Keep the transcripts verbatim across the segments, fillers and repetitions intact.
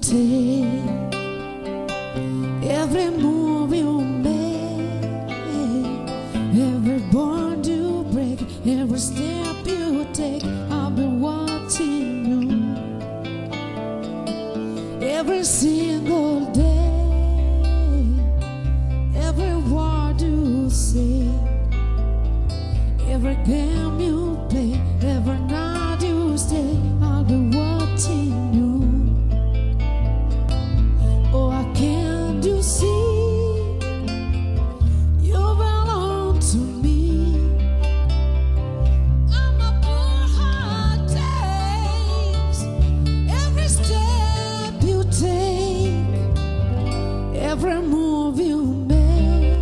take, every move you make, every bond you break, every step you take, I'll be watching you every single day, every word you say, every game you play, every night you stay, I'll be watching you. Oh, I can't you see, you belong to me. I'm a poor heart takes, every step you take, every move you make,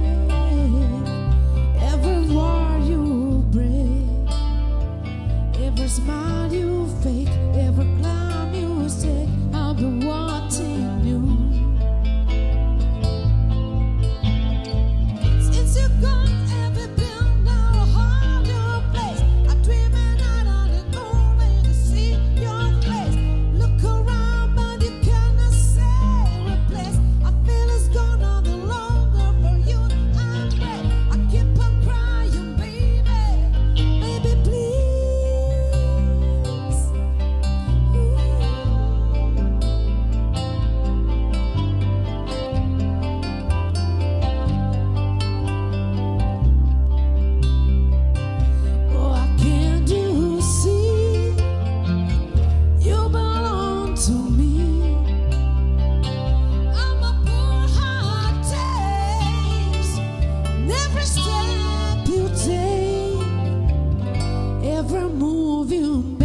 every word you break, every smile you fake, every climb you take, I'll be watching you. Since you're gone, every been now a harder place. I dream at night on the moon when I see your face. Look around, but you cannot say replace. I feel it's gone on the longer for you. I pray, I keep on crying, baby, baby, please. Ooh. Oh, I can't you see, you belong to me. I'm a poor heart takes, and every step you take, every move you make.